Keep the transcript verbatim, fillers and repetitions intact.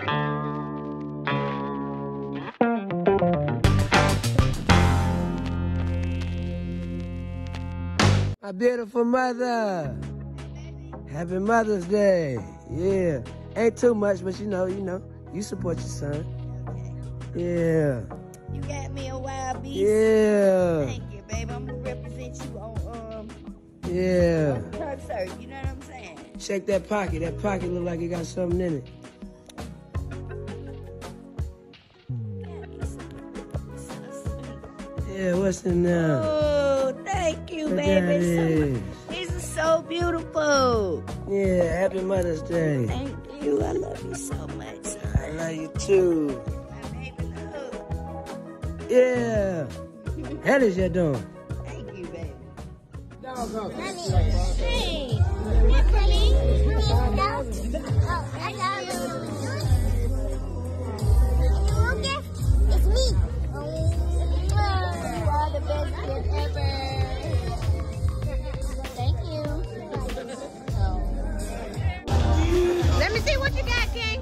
My beautiful mother. Happy Mother's Day. Yeah. Ain't too much, but you know, you know, you support your son. Yeah. You got me a wild beast. Yeah. Thank you, babe. I'm gonna represent you on um Yeah. concert. You know what I'm saying? Check that pocket. That pocket look like it got something in it. Yeah, what's in there? Oh, thank you, What baby. that So, is? these are so beautiful. Yeah, happy Mother's Day. Thank you. I love you so much, son. I love you too. My baby love. Yeah. How is you doing? Thank you, baby. Doggone. Hey, for me? Oh, I got you. Little gift. It's me. Oh, you are the best kid ever. Thank you. Oh. Let me see what you got, King.